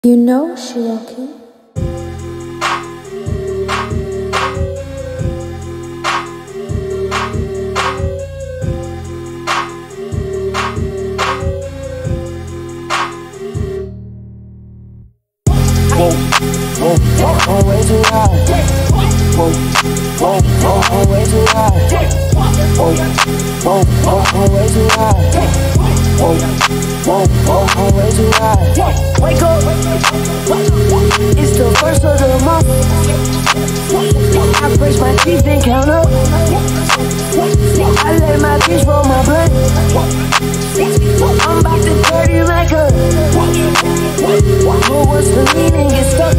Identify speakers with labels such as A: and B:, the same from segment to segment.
A: You know, Cherokee.
B: Whoa, way too high. Whoa, way too high. Whoa, way too high. Whoa, way too high. Wake up, it's the first of the month. I brush my teeth and count up. I let my bitch roll my blunt. I'm about to dirty like a. But what's the meaning? Get stuck.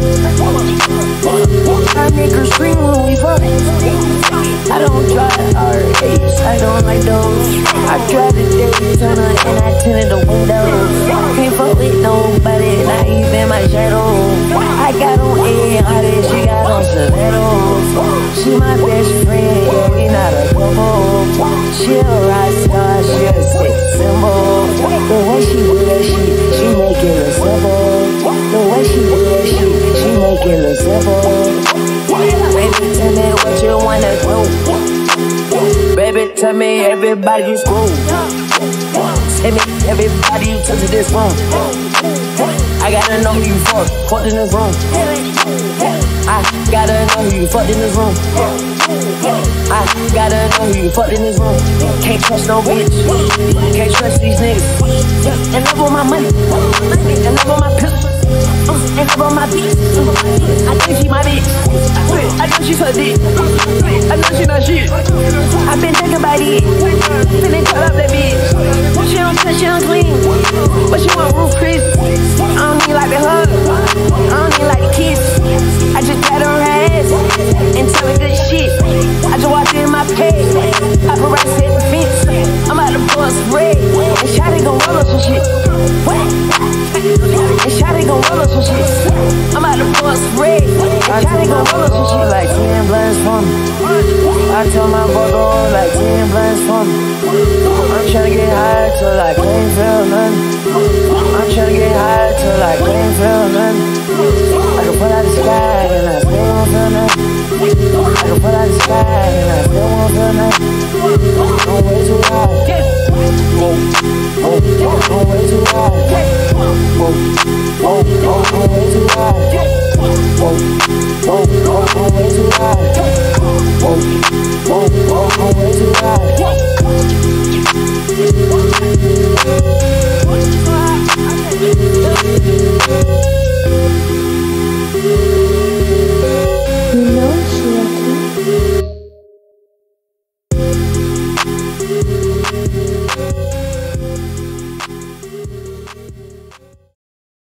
B: I make her scream when we fuck. I don't drive R8s, I don't like those. I drive the Daytona and I tinted the windows. Can't fuck with nobody, not even my shadow. I got on A-Hottie, she got on stilettos. She my best friend, yeah, we not a couple. She a rock star, she a sex symbol. The way she wear she make it look simple. The way she wear she make it look simple. Baby, tell me what you wanna do. Baby, tell me everybody you screw. Tell me everybody you touch this room. I gotta know who you fucked in this room. I gotta know who you fucked in this room. I gotta know who you fucked in this room. Can't trust no bitch. Can't trust these niggas. And love on my money. And love on my pills. And love on my bitch. I think she my bitch. I know she suck dick. I know she not shit. I've been thinking about it. Finna cut up that bitch. She don't touch, she don't clean. But she want roof Chris. I don't need like the hug. I don't need like the kiss. I just pat her ass and tell her good shit. I just walked in my page. Paparazzi at the fence. I'm about to bust red. And Shotty gon' roll up some shit. What? And Shotty gon' roll up some shit. I'm about to bust red. And Shotty gon' roll up some shit. Like 10 blinds for me. I tell my boy go like 10 blinds for me. I'm tryna get high till I can't feel nothing. I'm tryna get high till I can't feel